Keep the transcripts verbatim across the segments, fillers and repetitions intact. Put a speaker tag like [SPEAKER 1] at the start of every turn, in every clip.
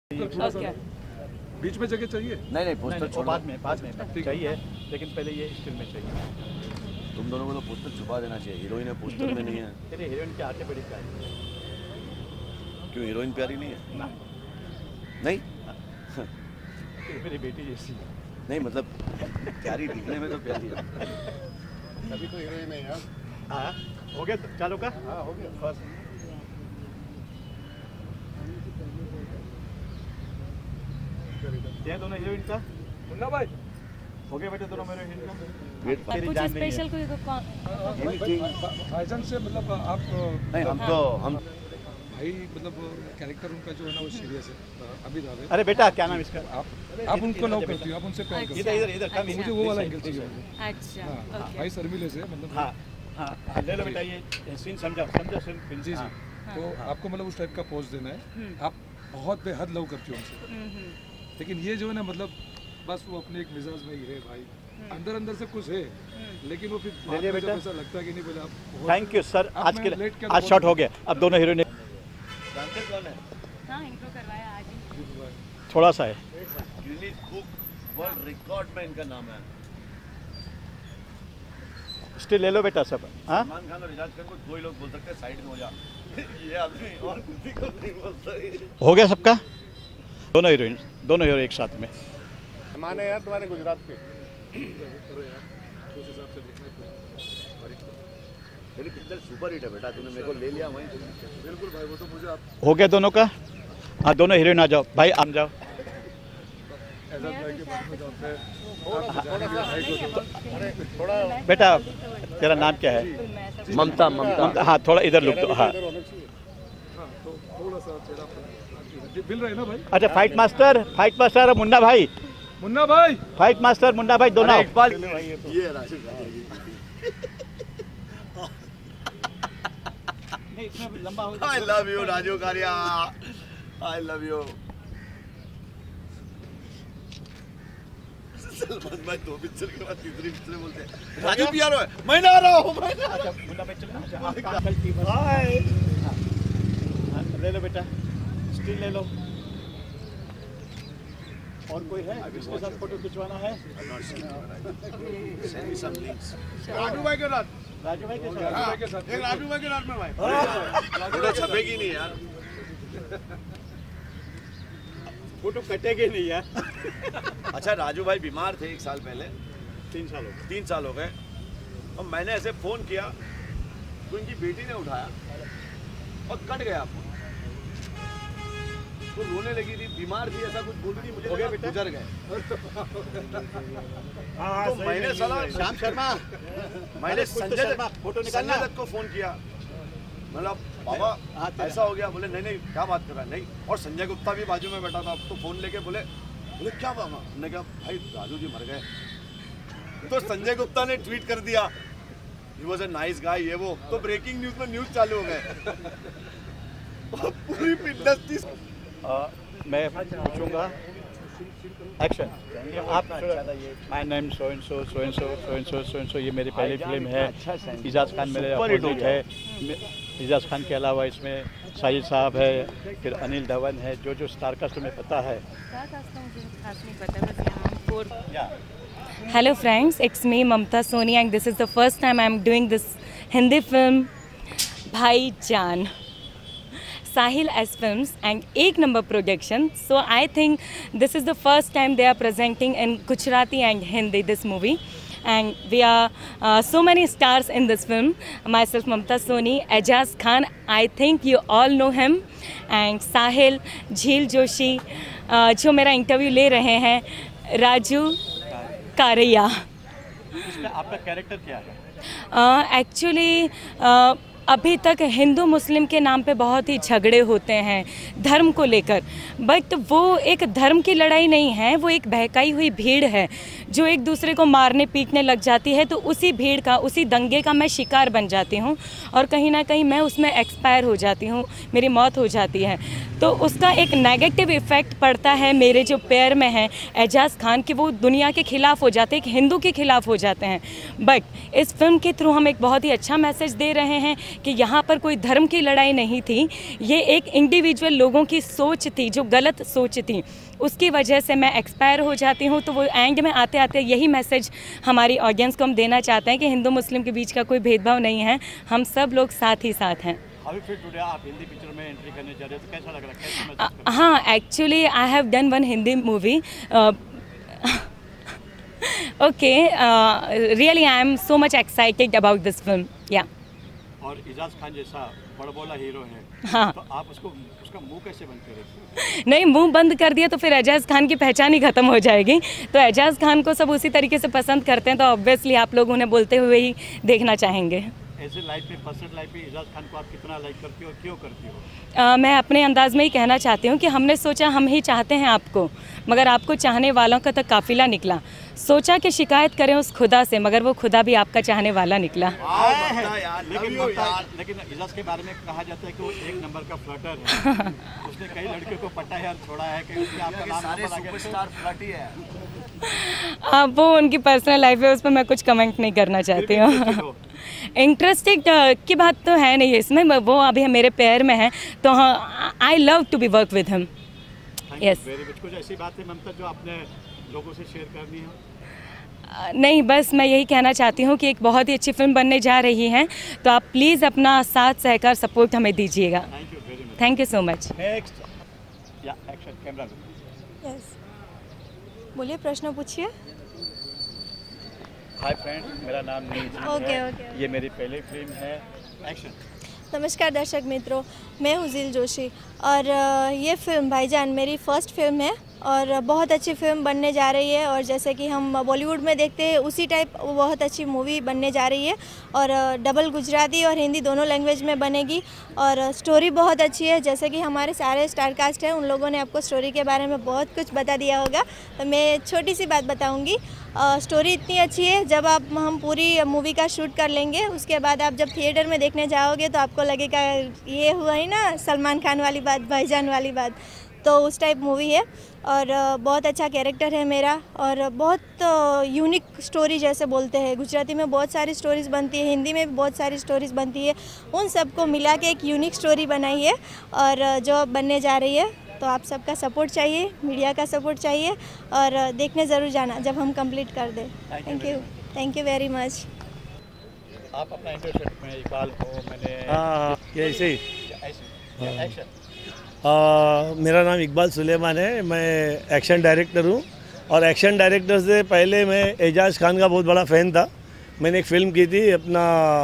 [SPEAKER 1] Okay.
[SPEAKER 2] बीच में जगह चाहिए?
[SPEAKER 3] नहीं नहीं पोस्टर
[SPEAKER 4] नहीं, बाद में बाद में चाहिए, लेकिन पहले ये स्टिल में चाहिए।
[SPEAKER 3] तुम दोनों को तो पोस्टर छुपा देना चाहिए। हीरोइन है, पोस्टर में नहीं है।
[SPEAKER 4] तेरे हीरोइन के आते बड़ी प्यारी।
[SPEAKER 3] क्यों हीरोइन प्यारी नहीं है?
[SPEAKER 4] ना
[SPEAKER 3] नहीं
[SPEAKER 4] मेरी बेटी जैसी।
[SPEAKER 3] नहीं मतलब प्यारी दिखने में तो प्यारी है।
[SPEAKER 2] अभी तो हीरोइन है यार।
[SPEAKER 4] हाँ हो गया चालू का?
[SPEAKER 2] हाँ हो गया।
[SPEAKER 4] बस ये दोनों हीरोइन का
[SPEAKER 2] मुन्ना भाई
[SPEAKER 4] हो गया बेटे, दोनों मेरे हीरोइन का।
[SPEAKER 3] वेट
[SPEAKER 1] और कुछ स्पेशल कोई कौन
[SPEAKER 2] भाईजान से मतलब आप
[SPEAKER 3] नहीं हम तो हम
[SPEAKER 2] भाई मतलब कैरेक्टर उनका जो है ना वो सीरियस है। अभी दावे
[SPEAKER 4] अरे बेटा क्या नाम इसका?
[SPEAKER 2] आप आप उनको लव करती हो, आप उनसे प्यार करती
[SPEAKER 4] इधर इधर इधर कम
[SPEAKER 2] हो। मुझे वो वाला एंगल चाहिए।
[SPEAKER 1] अच्छा
[SPEAKER 2] हाँ
[SPEAKER 1] ओके
[SPEAKER 2] भाई शर्मिले से मतलब
[SPEAKER 4] हाँ हाँ ले लो बेटा, ये सीन समझाओ समझो सीन।
[SPEAKER 2] जी जी तो आपको मतलब उस टाइप का पोज देना है। आप बहुत बेहद लव करती हो उनसे, लेकिन ये जो है ना मतलब बस वो अपने एक मिजाज में ही है भाई। अंदर अंदर से कुछ है, लेकिन वो फिर बाद में जब ऐसा लगता है कि नहीं बोले आप।
[SPEAKER 4] थैंक यू सर,
[SPEAKER 2] अब
[SPEAKER 4] आज
[SPEAKER 2] मैं
[SPEAKER 4] के
[SPEAKER 2] लेट क्या
[SPEAKER 4] आज शॉट हो गया। अब दोनों हीरोइन
[SPEAKER 3] जानते कौन है?
[SPEAKER 1] हाँ इंट्रो करवाया आज ही।
[SPEAKER 4] थोड़ा सा है।
[SPEAKER 3] गिनीज बुक वर्ल्ड रिकॉर्ड में इनका नाम है।
[SPEAKER 4] स्टिल ले लो बेटा सब। हाँ
[SPEAKER 3] सलमान खान और इजाज खान को दो ही लोग बोल सकते हैं साइड में हो जा। ये आदमी और किसी को नहीं बोलता है।
[SPEAKER 4] हो गया सबका? दोनों हीरोइन दोनों हीरो एक साथ में।
[SPEAKER 2] माने यार तुम्हारे गुजरात के
[SPEAKER 3] मेरी पिक्चर सुपर हिट है बेटा, तूने मेरे को ले लिया वहीं से।
[SPEAKER 2] बिल्कुल भाई वो तो मुझे आप
[SPEAKER 4] हो गया दोनों का? हाँ दोनों हीरोइन आ जाओ भाई, आम जाओ।
[SPEAKER 2] एजाज भाई के पास में जाते हैं।
[SPEAKER 1] थोड़ा
[SPEAKER 4] बेटा तेरा नाम क्या है?
[SPEAKER 3] ममता ममता
[SPEAKER 4] हाँ थोड़ा इधर लुक दो। हाँ
[SPEAKER 2] हाँ तो थोड़ा सा चेहरा मिल रहा है ना भाई।
[SPEAKER 4] अच्छा fight master fight master Munna भाई,
[SPEAKER 2] मुन्ना भाई
[SPEAKER 4] फाइट मास्टर मुन्ना भाई दोनों।
[SPEAKER 3] ये Raju I love you Raju Kariya, I love you. Salman भाई दो पिक्चर के बाद तीसरी पिक्चर बोलते हैं राजू प्यारो है, मैं ना आ रहा हूँ मैं ना आ रहा हूँ।
[SPEAKER 4] ले लो बेटा स्टिल ले लो। और कोई है इसके साथ फोटो खिंचवाना है?
[SPEAKER 3] Send me some links.
[SPEAKER 2] Raju भाई के साथ
[SPEAKER 4] राजू भाई के
[SPEAKER 2] राजू
[SPEAKER 4] साथ।
[SPEAKER 2] भाई के साथ एक राजू भाई के साथ में भाई
[SPEAKER 3] फोटो छपेगी नहीं यार।
[SPEAKER 4] फोटो कटेगी नहीं यार।
[SPEAKER 3] अच्छा राजू भाई बीमार थे एक साल पहले,
[SPEAKER 4] तीन साल हो गए।
[SPEAKER 3] तीन साल हो गए, और मैंने ऐसे फोन किया तो इनकी बेटी ने उठाया और कट गया फोन। तो रोने लगी थी, बीमार थी, ऐसा कुछ बोल रही थी, मुझे लगा गुजर गए। तो मैंने साला
[SPEAKER 4] श्याम शर्मा
[SPEAKER 3] मैंने संजय
[SPEAKER 4] शर्मा, फोटो निकालना।
[SPEAKER 3] संजय दत्त को फोन किया, मतलब बाबा ऐसा हो गया। बोले नहीं नहीं क्या बात कर रहा है, नहीं। और संजय गुप्ता भी बाजू में बैठा था, तो फोन लेके बोले बोले क्या बाबा। मैंने कहा भाई राजू जी मर गए। तो संजय गुप्ता ने ट्वीट कर दिया he was a nice guy, ये वो। तो ब्रेकिंग न्यूज में न्यूज चालू हो गए। पूरी इंडस्ट्री
[SPEAKER 4] मैं पूछूंगा एक्शन। आप my name so and so so and so so and so so and so, ये मेरी पहली फिल्म है। इजाज खान मेरे अपोजिट है। इजाज खान के अलावा इसमें साहिद साहब है, फिर अनिल धवन है, जो जो स्टार कास्ट तुम्हें पता है।
[SPEAKER 1] Hello friends, it's me Mamta Soni and this is the first time I'm doing this Hindi film Bhaijan. Sahil S Films and Ek Number Production. So I think this is the first time they are presenting in Gujarati and Hindi this movie. And we are uh, so many stars in this film. Myself Mamta Soni, Ajaz Khan, I think you all know him. And Sahil, Jheel Joshi, uh, जो मेरा interview ले रहे हैं, राजू कारिया।
[SPEAKER 4] इसमें आपका character क्या है?
[SPEAKER 1] एक्चुअली uh, uh, अभी तक हिंदू मुस्लिम के नाम पे बहुत ही झगड़े होते हैं धर्म को लेकर, बट वो एक धर्म की लड़ाई नहीं है, वो एक बहकाई हुई भीड़ है जो एक दूसरे को मारने पीटने लग जाती है। तो उसी भीड़ का, उसी दंगे का मैं शिकार बन जाती हूँ और कहीं ना कहीं मैं उसमें एक्सपायर हो जाती हूँ, मेरी मौत हो जाती है। तो उसका एक नेगेटिव इफ़ेक्ट पड़ता है मेरे जो पैर में है एजाज़ खान कि वो दुनिया के ख़िलाफ़ हो जाते हैं, एक हिंदू के ख़िलाफ़ हो जाते हैं। बट इस फिल्म के थ्रू हम एक बहुत ही अच्छा मैसेज दे रहे हैं कि यहाँ पर कोई धर्म की लड़ाई नहीं थी, ये एक इंडिविजुअल लोगों की सोच थी जो गलत सोच थी, उसकी वजह से मैं एक्सपायर हो जाती हूँ। तो वो एंड में आते आते यही मैसेज हमारी ऑडियंस को हम देना चाहते हैं कि हिंदू मुस्लिम के बीच का कोई भेदभाव नहीं है, हम सब लोग साथ ही साथ हैं।
[SPEAKER 4] आप हिंदी पिक्चर में एंट्री करने जा रहे हो तो कैसा लग रहा है?
[SPEAKER 1] हाँ, actually I have done one Hindi movie. Okay, really I am so much excited about this film. या
[SPEAKER 4] और एजाज खान जैसा बड़बोला हीरो है,
[SPEAKER 1] हाँ,
[SPEAKER 4] तो आप उसको उसका मुंह कैसे बंद करें?
[SPEAKER 1] नहीं, मुंह बंद कर दिया तो फिर एजाज खान की पहचान ही खत्म हो जाएगी। तो एजाज खान को सब उसी तरीके से पसंद करते हैं, तो ऑब्वियसली आप लोग उन्हें बोलते हुए ही देखना चाहेंगे।
[SPEAKER 4] ऐसे लाइफ में, पर्सनल लाइफ में एजाज खान को आप कितना लाइक करती हो, क्यों करती हो?
[SPEAKER 1] आ, मैं अपने अंदाज में ही कहना चाहती हूँ कि हमने सोचा हम ही चाहते हैं आपको, मगर आपको चाहने वालों का तो काफिला निकला। सोचा कि शिकायत करें उस खुदा से, मगर वो खुदा भी आपका चाहने वाला निकला।
[SPEAKER 4] लेकिन लेकिन एजाज के बारे में कहा जाता है कि वो एक नंबर का फ्लर्टर है। उसने कई लड़कियों को पटाया और छोड़ा है कि उसने आपका नाम
[SPEAKER 3] सारे सुपरस्टार फ्लर्टी है।
[SPEAKER 1] अब वो उनकी पर्सनल लाइफ है, उस पर मैं कुछ कमेंट नहीं करना चाहती हूँ। इंटरेस्टिंग की बात तो है नहीं इसमें, वो अभी मेरे पैर में है, तो हाँ, I love to be work with him. Yes,
[SPEAKER 4] कुछ ऐसी बात है ममता जो आपने लोगों से शेयर करनी हो?
[SPEAKER 1] नहीं, बस मैं यही कहना चाहती हूँ कि एक बहुत ही अच्छी फिल्म बनने जा रही है, तो आप प्लीज़ अपना साथ सहकार सपोर्ट हमें दीजिएगा।
[SPEAKER 4] Thank you very much.
[SPEAKER 1] Thank you so much.
[SPEAKER 4] Next या एक्शन कैमरा।
[SPEAKER 5] यस, बोलिए, प्रश्न पूछिए।
[SPEAKER 4] हाय फ्रेंड्स, मेरा नाम नीज
[SPEAKER 5] ओके
[SPEAKER 4] है।
[SPEAKER 5] ओके
[SPEAKER 4] ये मेरी पहली फिल्म है। एक्शन।
[SPEAKER 5] नमस्कार दर्शक मित्रों, मैं हूँ जिल जोशी और अ, ये फिल्म भाईजान मेरी फ़र्स्ट फिल्म है और बहुत अच्छी फिल्म बनने जा रही है। और जैसे कि हम बॉलीवुड में देखते हैं उसी टाइप बहुत अच्छी मूवी बनने जा रही है और अ, डबल गुजराती और हिंदी दोनों लैंग्वेज में बनेगी और अ, स्टोरी बहुत अच्छी है। जैसे कि हमारे सारे स्टार कास्ट हैं, उन लोगों ने आपको स्टोरी के बारे में बहुत कुछ बता दिया होगा, तो मैं छोटी सी बात बताऊँगी। स्टोरी इतनी अच्छी है, जब आप हम पूरी मूवी का शूट कर लेंगे उसके बाद आप जब थिएटर में देखने जाओगे तो आपको लगेगा ये हुआ ही ना सलमान खान वाली बात, भाईजान वाली बात, तो उस टाइप मूवी है। और बहुत अच्छा कैरेक्टर है मेरा और बहुत यूनिक स्टोरी जैसे बोलते हैं, गुजराती में बहुत सारी स्टोरीज़ बनती है, हिंदी में भी बहुत सारी स्टोरीज़ बनती है, उन सबको मिला के एक यूनिक स्टोरी बनाई है और जो बनने जा रही है। तो आप सबका सपोर्ट चाहिए, मीडिया का सपोर्ट चाहिए और देखने ज़रूर जाना जब हम कंप्लीट कर दें। Thank you, thank you very much.
[SPEAKER 4] आप अपना इंटरेस्ट में इकबाल हो, मैंने
[SPEAKER 6] हाँ, ये ऐसे ही।
[SPEAKER 4] एक्शन।
[SPEAKER 6] आ, मेरा नाम इकबाल सुलेमान है, मैं एक्शन डायरेक्टर हूँ और एक्शन डायरेक्टर से पहले मैं एजाज खान का बहुत बड़ा फ़ैन था। मैंने एक फ़िल्म की थी अपना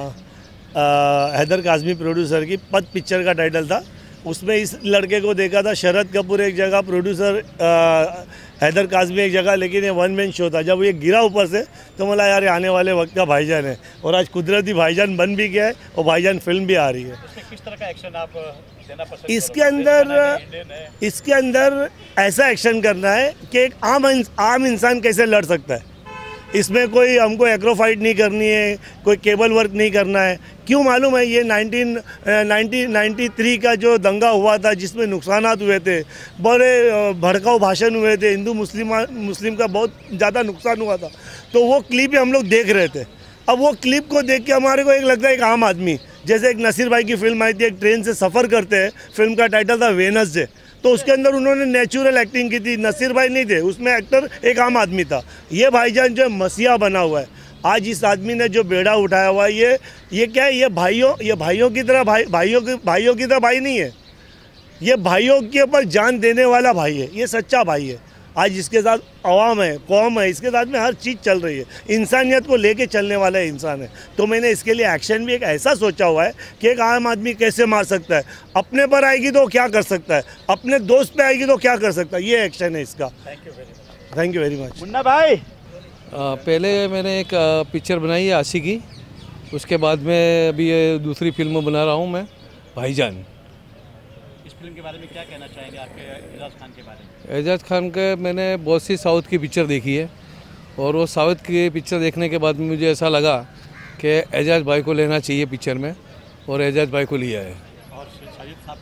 [SPEAKER 6] आ, हैदर काज़मी प्रोड्यूसर की, पद पिक्चर का टाइटल था। उसमें इस लड़के को देखा था, शरद कपूर एक जगह, प्रोड्यूसर हैदर काज़मी एक जगह, लेकिन ये वन मैन शो था। जब ये गिरा ऊपर से तो बोला यार ये आने वाले वक्त का भाईजान है और आज कुदरती भाईजान बन भी गया है और भाईजान फिल्म भी आ रही है।
[SPEAKER 4] किस तरह का एक्शन आप देना पसंद
[SPEAKER 6] इसके अंदर इसके अंदर ऐसा एक्शन करना है कि एक आम आम इंसान कैसे लड़ सकता है। इसमें कोई हमको एक्रोफाइट नहीं करनी है, कोई केबल वर्क नहीं करना है। क्यों मालूम है, ये नाइनटीन नाइन्टी थ्री का जो दंगा हुआ था जिसमें नुकसानात हुए थे, बड़े भड़काऊ भाषण हुए थे, हिंदू मुस्लिम मुस्लिम का बहुत ज़्यादा नुकसान हुआ था, तो वो क्लिप हम लोग देख रहे थे। अब वो क्लिप को देख के हमारे को एक लगता है एक आम आदमी, जैसे एक नसीर भाई की फिल्म आई थी, एक ट्रेन से सफ़र करते हैं, फिल्म का टाइटल था वेनसडे, तो उसके अंदर उन्होंने नेचुरल एक्टिंग की थी। नसीर भाई नहीं थे उसमें, एक्टर एक आम आदमी था। ये भाईजान जो है मसीहा बना हुआ है। आज इस आदमी ने जो बेड़ा उठाया हुआ है, ये ये क्या है, ये भाइयों ये भाइयों की तरह भाई भाइयों की भाइयों की तरह भाई नहीं है, ये भाइयों के ऊपर जान देने वाला भाई है, ये सच्चा भाई है। आज इसके साथ अवाम है, कौम है, इसके साथ में हर चीज़ चल रही है, इंसानियत को लेके चलने वाला इंसान है। तो मैंने इसके लिए एक्शन भी एक ऐसा सोचा हुआ है कि एक आम आदमी कैसे मार सकता है, अपने पर आएगी तो क्या कर सकता है, अपने दोस्त पे आएगी तो क्या कर सकता है, ये एक्शन है इसका।
[SPEAKER 4] Thank you very much.
[SPEAKER 6] Thank you very much.
[SPEAKER 4] Munna भाई,
[SPEAKER 7] आ, पहले मैंने एक आ, पिक्चर बनाई है आशिकी, उसके बाद में अभी ये दूसरी फिल्म बना रहा हूँ मैं, भाईजान।
[SPEAKER 4] इस फिल्म के बारे में क्या कहना चाहेंगे आपके एजाज खान के बारे में?
[SPEAKER 7] एजाज खान के मैंने बहुत सी साउथ की पिक्चर देखी है और वो साउथ की पिक्चर देखने के बाद में मुझे ऐसा लगा कि एजाज भाई को लेना चाहिए पिक्चर में, और एजाज भाई को लिया है।
[SPEAKER 4] और साजिद साहब को?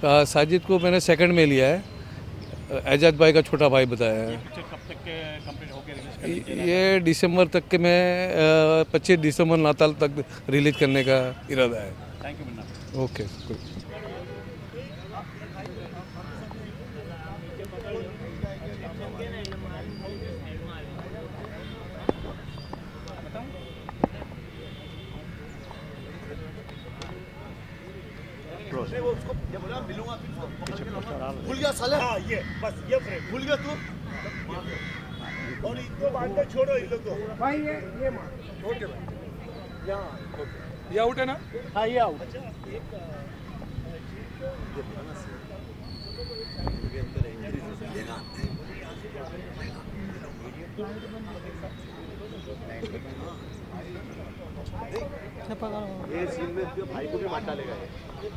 [SPEAKER 7] आ, साजिद को मैंने सेकंड में लिया है, एजाज भाई का छोटा भाई बताया है।
[SPEAKER 4] कब तक के कंप्लीट होकर रिलीज करने
[SPEAKER 7] ये दिसंबर तक के मैं पच्चीस दिसंबर नाताल तक रिलीज करने का इरादा है।
[SPEAKER 4] Thank you Munna.
[SPEAKER 7] Okay good.
[SPEAKER 3] भूल गया साले।
[SPEAKER 6] हाँ ये बस ये फ्रेम
[SPEAKER 3] भूल गया तू।
[SPEAKER 6] और इनको बांधकर छोड़ो इन लोग को।
[SPEAKER 2] भाई ये ये मार ओके भाई यहाँ ये आउट है ना।
[SPEAKER 4] हाँ ये आउट।
[SPEAKER 3] ये सीन में तो भाई को भी मार डालेगा ये।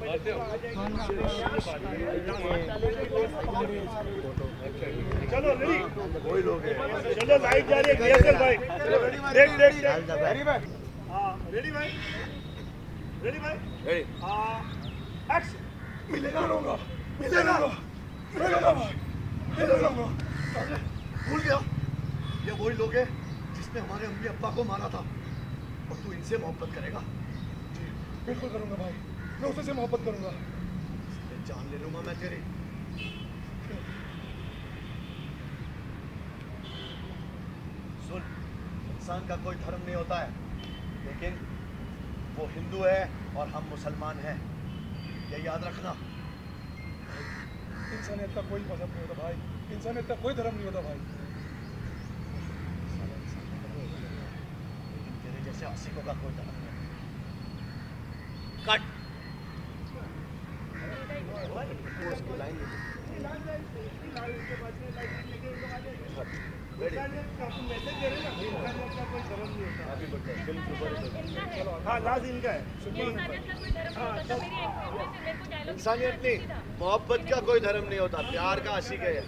[SPEAKER 6] चलो रेडी,
[SPEAKER 3] वही लोग हैं।
[SPEAKER 6] चलो लाइट जा रही है डीएसएल भाई। देख देख देख
[SPEAKER 3] रेडी भाई।
[SPEAKER 6] हाँ रेडी भाई, रेडी भाई।
[SPEAKER 3] रेडी।
[SPEAKER 6] हाँ एक्शन।
[SPEAKER 3] मिलेगा रहूंगा, मिलेगा मिलेगा भाई, मिलेगा। भूल गया ये वही लोग हैं जिसने हमारे अम्मी अब्बा को मारा था और तू इनसे मोहब्बत करेगा।
[SPEAKER 2] बिल्कुल करूँगा भाई, मैं उससे मोहब्बत करूँगा।
[SPEAKER 3] जान ले लूंगा मैं तेरी। सुन, इंसान का कोई धर्म नहीं होता है, लेकिन वो हिंदू है और हम मुसलमान हैं, ये याद रखना।
[SPEAKER 2] इंसानियत का कोई मजहब नहीं होता भाई, इंसानियत का कोई धर्म नहीं होता भाई।
[SPEAKER 3] तेरे जैसे आशिकों का कोई धर्म नहीं। कट।
[SPEAKER 6] हाँ लास्ट इनका है।
[SPEAKER 3] इंसानियत नहीं, मोहब्बत का कोई धर्म नहीं होता, प्यार का आशिक है।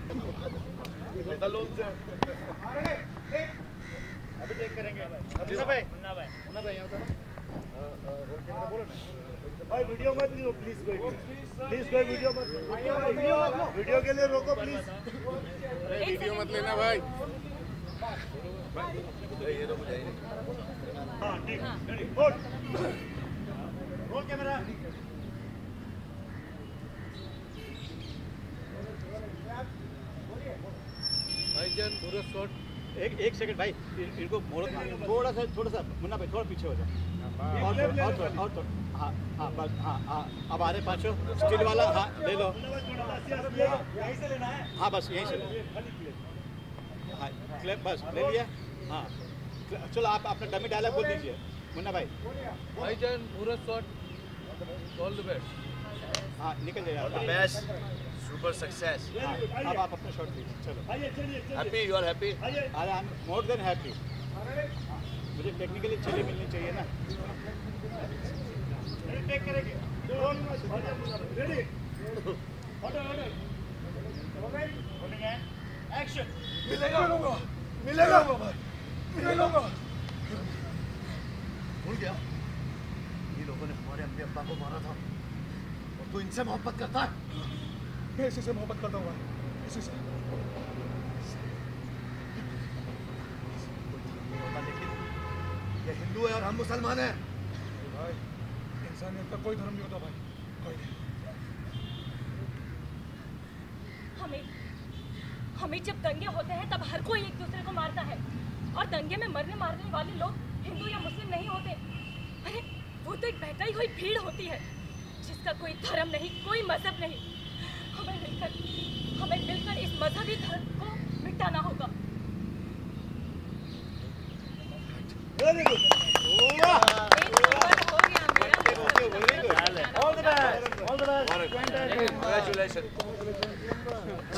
[SPEAKER 3] अभी चेक करेंगे भाई। मुन्ना भाई, मुन्ना भाई यहाँ
[SPEAKER 6] भाई वीडियो मत लो प्लीज, कोई प्लीज कोई वीडियो मत लो, वीडियो के लिए रोको प्लीज।
[SPEAKER 2] वीडियो मत लेना भाई।
[SPEAKER 3] ये तो मुझे
[SPEAKER 6] हाँ ठीक, रेडी गुड, रोल कैमरा।
[SPEAKER 7] भाईजान पूरा शॉट।
[SPEAKER 4] एक एक सेकंड भाई, इनको मोड़ थोड़ा सा थोड़ा सा मुन्ना भाई थोड़ा पीछे हो जाए। और थोड़ा और थोड़ा और थोड़ा। हाँ हाँ बस हाँ हाँ अब आ रहे पाँचों स्टील वाला। हाँ ले लो।
[SPEAKER 6] यहीं से लेना है।
[SPEAKER 4] हाँ बस यहीं से लो। हाँ क्लिप बस ले लिया। हाँ चलो आप अपना डमी डायलॉग बोल दीजिए मुन्ना भाई।
[SPEAKER 7] भाईजान पूरा शॉट, ऑल द बेस्ट।
[SPEAKER 4] हाँ निकल जाइए।
[SPEAKER 3] Best super success.
[SPEAKER 4] हाँ, अब आप अपना शॉट लीजिए। चलो
[SPEAKER 3] हैप्पी, यू आर हैप्पी।
[SPEAKER 4] अरे I am more than happy. मुझे टेक्निकली चलिए मिलनी चाहिए ना।
[SPEAKER 6] टेक करेंगे। Ready order order action.
[SPEAKER 3] मिलेगा मिलेगा भाई, मिलेगा। भूल गया ये लोगों ने हमारे अम्मी अब्बा को मारा था और तू इनसे मोहब्बत करता है।
[SPEAKER 2] मैं इसी से मोहब्बत करता हूँ भाई, इसी से।
[SPEAKER 3] लेकिन ये हिंदू है और हम मुसलमान हैं।
[SPEAKER 2] भाई इंसानियत का कोई धर्म नहीं होता भाई, कोई नहीं।
[SPEAKER 1] हमें हमें जब दंगे होते हैं तब हर कोई एक दूसरे को मारता है, और दंगे में मरने मारने वाले लोग हिंदू या मुस्लिम नहीं होते। अरे वो तो एक बहकाई हुई भीड़ होती है जिसका कोई धर्म नहीं, कोई मजहब नहीं। हमें मिलकर हमें मिलकर इस मजहबी धर्म को मिटाना होगा।
[SPEAKER 6] Very good.
[SPEAKER 1] एक नंबर हो गया मेरा।
[SPEAKER 3] All the best, all the best. Congratulation.